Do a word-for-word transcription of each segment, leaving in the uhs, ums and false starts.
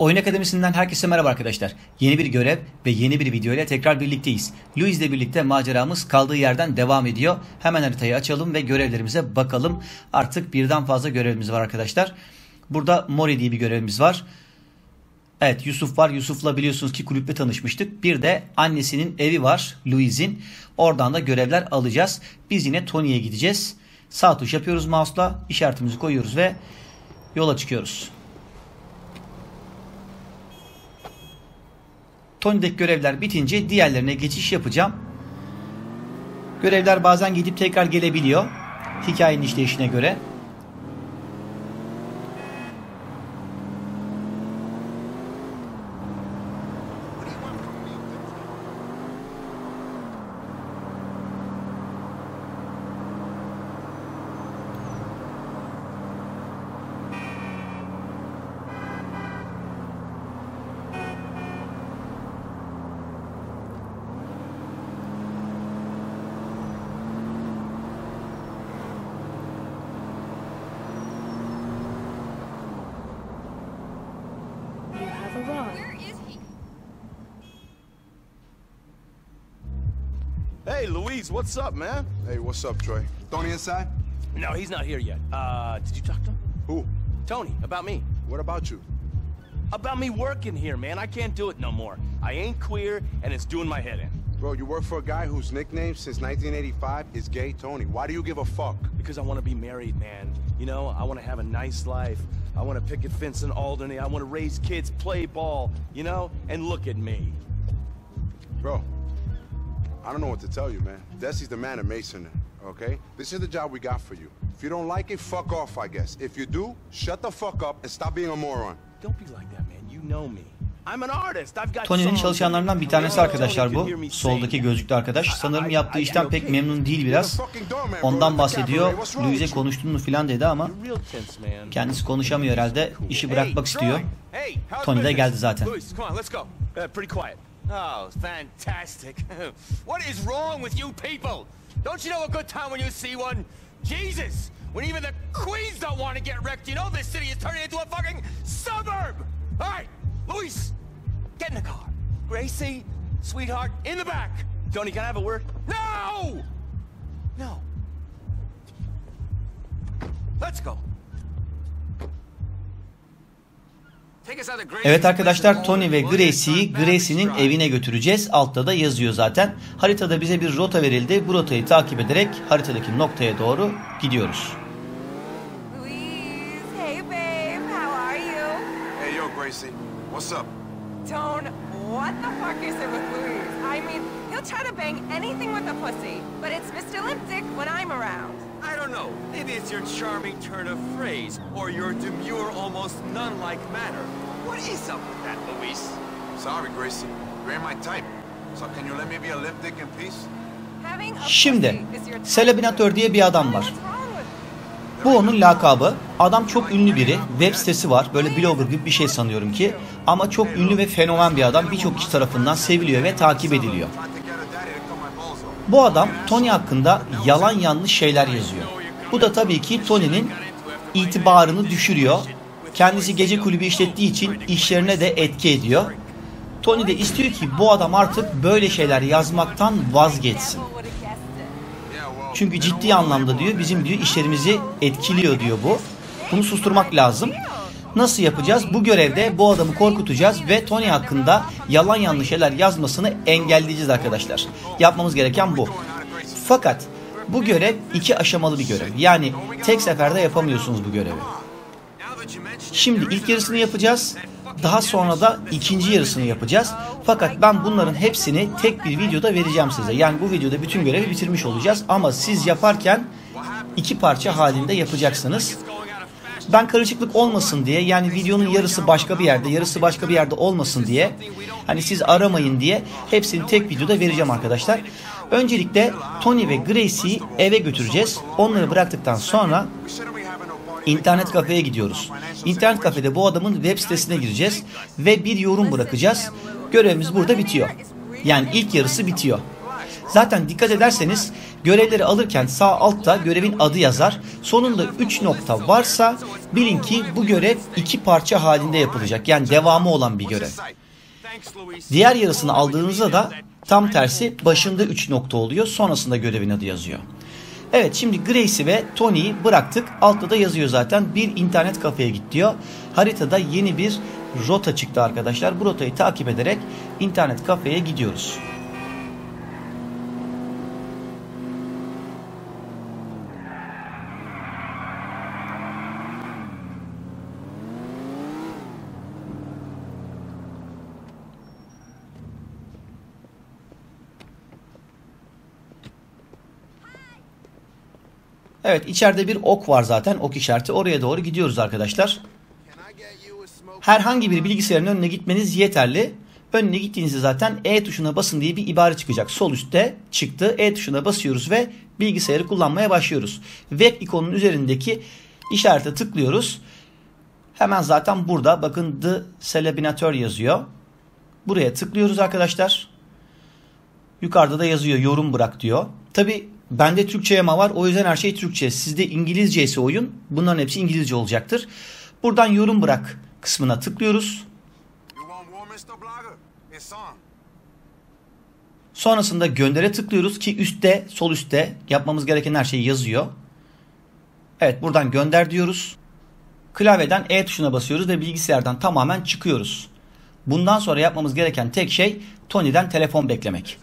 Oyun Akademisi'nden herkese merhaba arkadaşlar. Yeni bir görev ve yeni bir video ile tekrar birlikteyiz. Louis ile birlikte maceramız kaldığı yerden devam ediyor. Hemen haritayı açalım ve görevlerimize bakalım. Artık birden fazla görevimiz var arkadaşlar. Burada Mori diye bir görevimiz var. Evet, Yusuf var. Yusuf'la biliyorsunuz ki kulüpte tanışmıştık. Bir de annesinin evi var, Louis'in. Oradan da görevler alacağız. Biz yine Tony'ye gideceğiz. Sağ tuş yapıyoruz mouse'la. İşaretimizi koyuyoruz ve yola çıkıyoruz. Tony'deki görevler bitince diğerlerine geçiş yapacağım. Görevler bazen gidip tekrar gelebiliyor. Hikayenin işleyişine göre. Hey, Louise, what's up, man? Hey, what's up, Troy? Tony inside? No, he's not here yet. Uh, did you talk to him? Who? Tony, about me. What about you? About me working here, man. I can't do it no more. I ain't queer, and it's doing my head in. Bro, you work for a guy whose nickname since nineteen eighty-five is Gay Tony. Why do you give a fuck? Because I want to be married, man. You know, I want to have a nice life. I want to picket fence in Albany. I want to raise kids, play ball, you know? And look at me. Bro, I don't know what to tell you, man. Desi's the man at Mason, okay? This is the job we got for you. If you don't like it, fuck off, I guess. If you do, shut the fuck up and stop being a moron. Don't be like that, man. You know me. I'm an artist. I've got Tony'nin çalışanlarından bir tanesi arkadaşlar bu. Soldaki gözlüklü arkadaş. Sanırım yaptığı işten pek memnun değil biraz. Ondan bahsediyor. Louis'e konuştun mu filan dedi ama kendisi konuşamıyor herhalde. İşi bırakmak istiyor. Tony de geldi zaten. Oh, fantastic. What is wrong with you people? Don't you know a good time when you see one? Jesus! When even the queens don't want to get wrecked, you know this city is turning into a fucking suburb! Alright, Luis, get in the car. Gracie, sweetheart, in the back. Tony, can I have a word? No! No. Let's go. Evet arkadaşlar, Tony ve Gracie'yi Gracie'nin evine götüreceğiz. Altta da yazıyor zaten. Haritada bize bir rota verildi. Bu rotayı takip ederek haritadaki noktaya doğru gidiyoruz. Louise, hey babe, how are you? Hey yo, Gracie, what's up? Tone, what the fuck is it with Louise? I mean, he'll try to bang anything with a pussy, but it's Mister Lipstick when I'm around. I don't know. Maybe it's your charming turn of phrase, or your demure, almost nun-like manner. What is up with that, Louise? Sorry, Gracie. You ain't my type. So can you let me be a lip dick in peace? Şimdi, Celebinatör diye bir adam var. Bu onun lakabı. Adam çok ünlü biri. Web sitesi var. Böyle blogger gibi bir şey sanıyorum ki. Ama çok ünlü ve fenomen bir adam. Birçok kişi tarafından seviliyor ve takip ediliyor. Bu adam Tony hakkında yalan yanlış şeyler yazıyor. Bu da tabii ki Tony'nin itibarını düşürüyor. Kendisi gece kulübü işlettiği için işlerine de etki ediyor. Tony de istiyor ki bu adam artık böyle şeyler yazmaktan vazgeçsin. Çünkü ciddi anlamda diyor bizim diyor işlerimizi etkiliyor diyor bu. Bunu susturmak lazım. Nasıl yapacağız? Bu görevde bu adamı korkutacağız ve Tony hakkında yalan yanlış şeyler yazmasını engelleyeceğiz arkadaşlar. Yapmamız gereken bu. Fakat bu görev iki aşamalı bir görev. Yani tek seferde yapamıyorsunuz bu görevi. Şimdi ilk yarısını yapacağız. Daha sonra da ikinci yarısını yapacağız. Fakat ben bunların hepsini tek bir videoda vereceğim size. Yani bu videoda bütün görevi bitirmiş olacağız. Ama siz yaparken iki parça halinde yapacaksınız. Ben karışıklık olmasın diye, yani videonun yarısı başka bir yerde, yarısı başka bir yerde olmasın diye, hani siz aramayın diye hepsini tek videoda vereceğim arkadaşlar. Öncelikle Tony ve Gracie'yi eve götüreceğiz. Onları bıraktıktan sonra internet kafeye gidiyoruz. İnternet kafede bu adamın web sitesine gireceğiz ve bir yorum bırakacağız. Görevimiz burada bitiyor. Yani ilk yarısı bitiyor. Zaten dikkat ederseniz görevleri alırken sağ altta görevin adı yazar. Sonunda üç nokta varsa bilin ki bu görev iki parça halinde yapılacak. Yani devamı olan bir görev. Diğer yarısını aldığınızda da tam tersi başında üç nokta oluyor. Sonrasında görevin adı yazıyor. Evet, şimdi Grace'i ve Tony'yi bıraktık. Altta da yazıyor zaten. Bir internet kafeye git diyor. Haritada yeni bir rota çıktı arkadaşlar. Bu rotayı takip ederek internet kafeye gidiyoruz. Evet, içeride bir ok var zaten. Ok işareti. Oraya doğru gidiyoruz arkadaşlar. Herhangi bir bilgisayarın önüne gitmeniz yeterli. Önüne gittiğinizde zaten E tuşuna basın diye bir ibare çıkacak. Sol üstte çıktı. E tuşuna basıyoruz ve bilgisayarı kullanmaya başlıyoruz. Web ikonunun üzerindeki işarete tıklıyoruz. Hemen zaten burada bakın The Celebinator yazıyor. Buraya tıklıyoruz arkadaşlar. Yukarıda da yazıyor yorum bırak diyor. Tabi bende Türkçe yama var. O yüzden her şey Türkçe. Sizde İngilizce ise oyun. Bunların hepsi İngilizce olacaktır. Buradan yorum bırak kısmına tıklıyoruz. Sonrasında göndere tıklıyoruz ki üstte, sol üstte yapmamız gereken her şey yazıyor. Evet, buradan gönder diyoruz. Klavyeden E tuşuna basıyoruz ve bilgisayardan tamamen çıkıyoruz. Bundan sonra yapmamız gereken tek şey Tony'den telefon beklemek.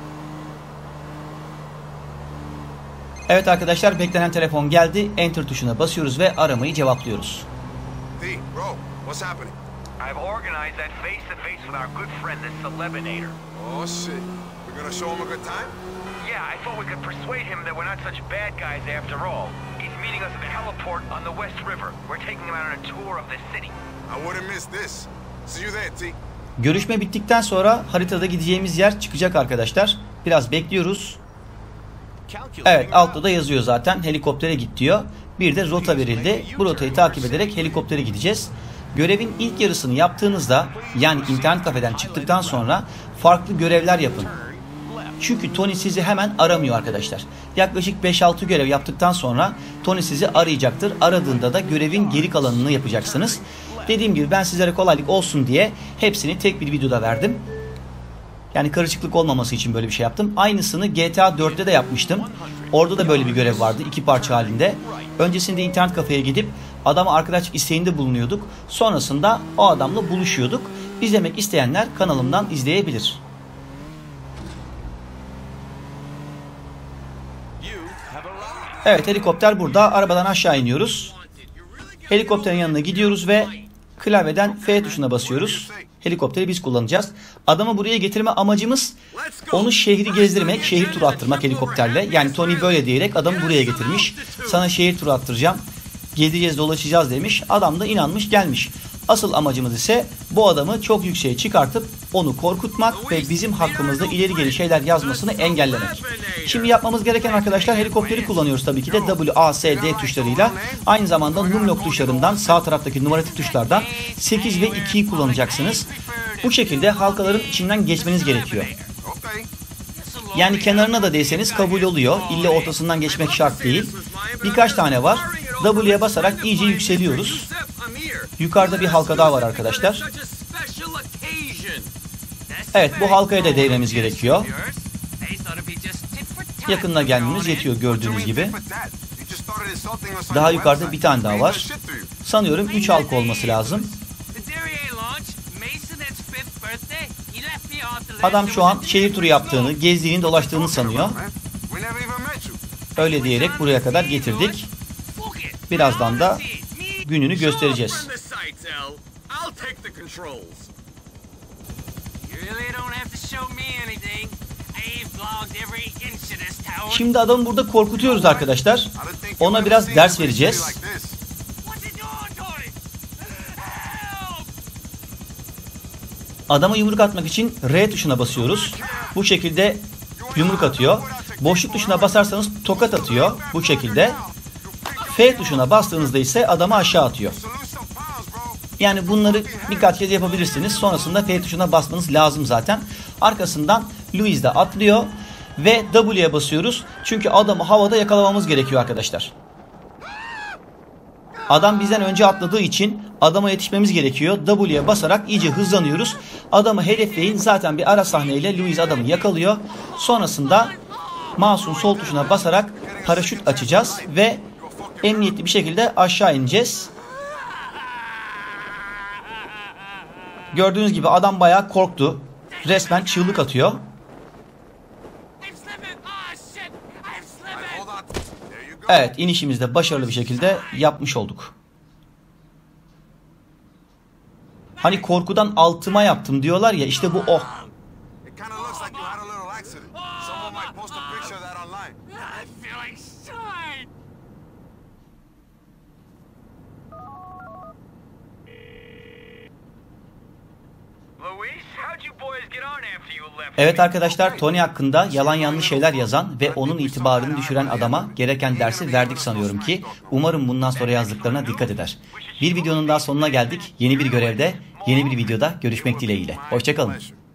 Evet arkadaşlar, beklenen telefon geldi. Enter tuşuna basıyoruz ve aramayı cevaplıyoruz. Hey, bro, what's happening? I've organized that face-to-face with our good friend, the Celebinator. Oh shit, we're gonna show him a good time? Yeah, I thought we could persuade him that we're not such bad guys after all. He's meeting us at the heliport on the West River. We're taking him out on a tour of the city. I wouldn't miss this. See you there, T. Görüşme bittikten sonra haritada gideceğimiz yer çıkacak arkadaşlar. Biraz bekliyoruz. Evet, altta da yazıyor zaten. Helikoptere git diyor. Bir de rota verildi. Bu rotayı takip ederek helikoptere gideceğiz. Görevin ilk yarısını yaptığınızda, yani internet kafeden çıktıktan sonra farklı görevler yapın. Çünkü Tony sizi hemen aramıyor arkadaşlar. Yaklaşık beş altı görev yaptıktan sonra Tony sizi arayacaktır. Aradığında da görevin geri kalanını yapacaksınız. Dediğim gibi ben sizlere kolaylık olsun diye hepsini tek bir videoda verdim. Yani karışıklık olmaması için böyle bir şey yaptım. Aynısını G T A dörtte de yapmıştım. Orada da böyle bir görev vardı, iki parça halinde. Öncesinde internet kafeye gidip adama arkadaşlık isteğinde bulunuyorduk. Sonrasında o adamla buluşuyorduk. İzlemek isteyenler kanalımdan izleyebilir. Evet, helikopter burada. Arabadan aşağı iniyoruz. Helikopterin yanına gidiyoruz ve klavyeden F tuşuna basıyoruz. Helikopteri biz kullanacağız. Adamı buraya getirme amacımız onu şehri gezdirmek, şehir turu attırmak helikopterle. Yani Tony böyle diyerek adamı buraya getirmiş. Sana şehir turu attıracağım, gezeceğiz, dolaşacağız demiş. Adam da inanmış, gelmiş. Asıl amacımız ise bu adamı çok yükseğe çıkartıp onu korkutmak ve bizim hakkımızda ileri geri şeyler yazmasını engellemek. Şimdi yapmamız gereken arkadaşlar, helikopteri kullanıyoruz tabii ki de W, A, S, D tuşlarıyla. Aynı zamanda numlock tuşlarından, sağ taraftaki numaratik tuşlardan sekiz ve ikiyi kullanacaksınız. Bu şekilde halkaların içinden geçmeniz gerekiyor. Yani kenarına da değseniz kabul oluyor. İlle ortasından geçmek şart değil. Birkaç tane var. W'ye basarak iyice yükseliyoruz. Yukarıda bir halka daha var arkadaşlar. Evet, bu halkaya da değmemiz gerekiyor. Yakınına gelmemiz yetiyor gördüğünüz gibi. Daha yukarıda bir tane daha var. Sanıyorum üç halka olması lazım. Adam şu an şehir turu yaptığını, gezdiğini, dolaştığını sanıyor. Öyle diyerek buraya kadar getirdik. Birazdan da gününü göstereceğiz. Şimdi adamı burada korkutuyoruz arkadaşlar. Ona biraz ders vereceğiz. Adama yumruk atmak için R tuşuna basıyoruz. Bu şekilde yumruk atıyor. Boşluk tuşuna basarsanız tokat atıyor. Bu şekilde. F tuşuna bastığınızda ise adamı aşağı atıyor. Yani bunları birkaç kez yapabilirsiniz. Sonrasında F tuşuna basmanız lazım zaten. Arkasından Louis de atlıyor. Ve W'ye basıyoruz. Çünkü adamı havada yakalamamız gerekiyor arkadaşlar. Adam bizden önce atladığı için adama yetişmemiz gerekiyor. W'ye basarak iyice hızlanıyoruz. Adamı hedefleyin. Zaten bir ara sahneyle Louis adamı yakalıyor. Sonrasında mouse'un sol tuşuna basarak paraşüt açacağız ve emniyetli bir şekilde aşağı ineceğiz. Gördüğünüz gibi adam bayağı korktu. Resmen çığlık atıyor. Evet, inişimizi de başarılı bir şekilde yapmış olduk. Hani korkudan altıma yaptım diyorlar ya, işte bu o. Evet arkadaşlar, Tony hakkında yalan yanlış şeyler yazan ve onun itibarını düşüren adama gereken dersi verdik sanıyorum ki umarım bundan sonra yazdıklarına dikkat eder. Bir videonun daha sonuna geldik. Yeni bir görevde, yeni bir videoda görüşmek dileğiyle. Hoşçakalın.